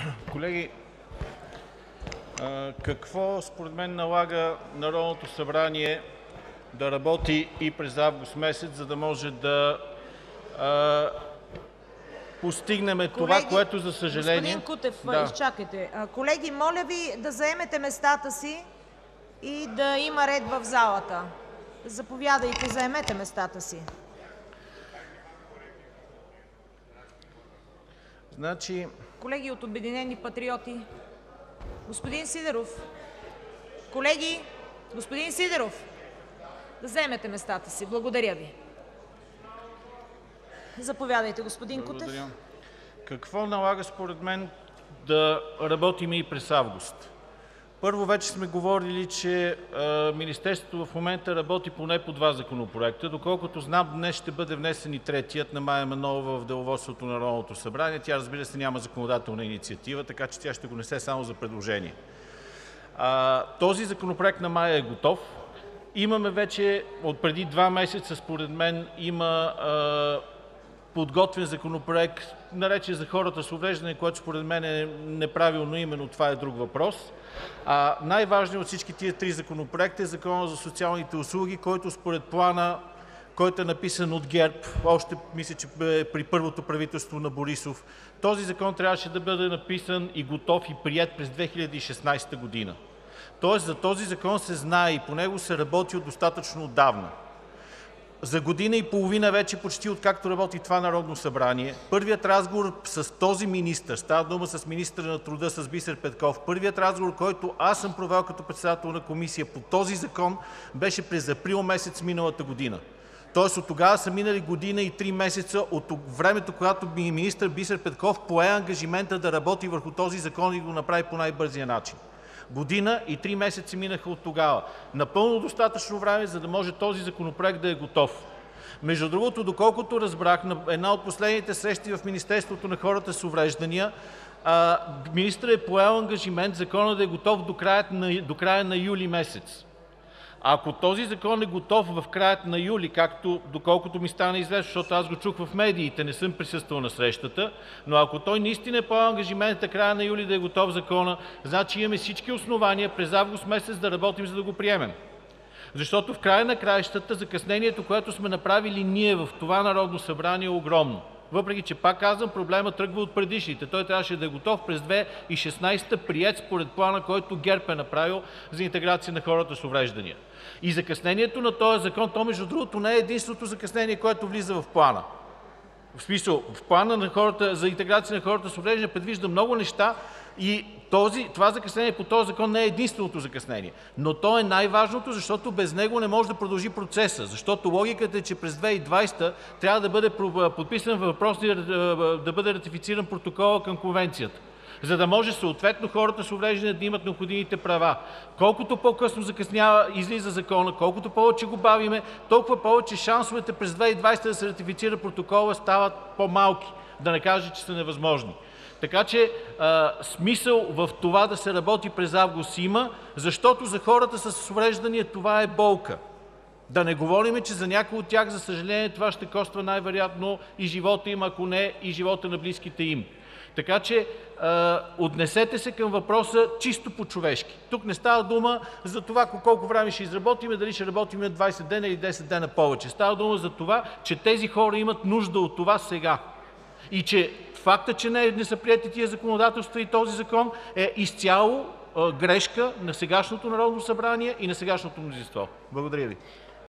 Колеги, какво според мен налага Народното събрание да работи и през август месец, за да може да постигнем това, което за съжаление... Господин Кутев, изчакайте. Колеги, моля Ви да заемете местата си и да има ред в залата. Заповядайте, заемете местата си. Колеги от Обединени патриоти, господин Сидеров, колеги, господин Сидеров, да заемете местата си. Благодаря Ви. Заповядайте, господин Кутев. Какво налага според мен да работим и през август? Първо, вече сме говорили, че Министерството в момента работи поне по два законопроекта. Доколкото знам, днес ще бъде внесен и третият на Мая Манолова в деловодството на Народното събрание. Тя, разбира се, няма законодателна инициатива, така че тя ще го несе само за предложение. Този законопроект на Мая е готов. Имаме вече отпреди 2 месеца, според мен, има подготвен законопроект, наречен за хората с увреждане, който според мен е неправилно име, но това е друг въпрос. Най-важният от всички тия 3 законопроекта е Законът за социалните услуги, който според плана, който е написан от ГЕРБ, още мисля, че при първото правителство на Борисов, този закон трябваше да бъде написан и готов и приет през 2016 година. Тоест за този закон се знае и по него се работи от достатъчно отдавна. За година и половина вече, почти откакто работи това Народно събрание, първият разговор с този министър, става дума с министъра на труда, с Бисер Петков, първият разговор, който аз съм провел като председател на комисия по този закон, беше през април месец миналата година. Тоест от тогава са минали година и 3 месеца от времето, когато министър Бисер Петков пое ангажимента да работи върху този закон и го направи по най-бързия начин. Година и 3 месеца минаха от тогава. Напълно достатъчно време, за да може този законопроект да е готов. Между другото, доколкото разбрах, на една от последните срещи в Министерството на хората с увреждания, министърът е поел ангажимент законът да е готов до края на юли месец. Ако този закон е готов в края на юли, доколкото ми стана известно, защото аз го чух в медиите, не съм присъствал на срещата, но ако той наистина е поел ангажимента края на юли да е готов закона, значи имаме всички основания през август месец да работим, за да го приемем. Защото в края на краищата закъснението, което сме направили ние в това Народно събрание, е огромно. Въпреки че, пак казвам, проблемът тръгва от предишните. Той трябваше да е готов през 2016 приет според плана, който ГЕРБ е направил за интеграция на хората с увреждания. И закъснението на този закон, то между другото не е единственото закъснение, което влиза в плана. В смисъл, в плана на хората за интеграция на хората с увреждания предвижда много неща и това закъснение по този закон не е единственото закъснение. Но то е най-важното, защото без него не може да продължи процеса. Защото логиката е, че през 2020 трябва да бъде подписан да бъде ратифициран протокола към конвенцията, за да може съответно хората с увреждания да имат необходимите права. Колкото по-късно излиза закона, колкото повече го бавиме, толкова повече шансовете през 2020 да се ратифицира протокола стават по-малки, да не кажа, че са невъзможни. Така че смисъл в това да се работи през август има, защото за хората с увреждания това е болка. Да не говорим, че за някои от тях, за съжаление, това ще коства най-вероятно и живота им, ако не и живота на близките им. Така че отнесете се към въпроса чисто по-човешки. Тук не става дума за това колко време ще изработим, дали ще работим 20 дена или 10 дена повече. Става дума за това, че тези хора имат нужда от това сега. И че факта, че не са приети тия законодателства и този закон, е изцяло грешка на сегашното Народно събрание и на сегашното мнозинство. Благодаря Ви.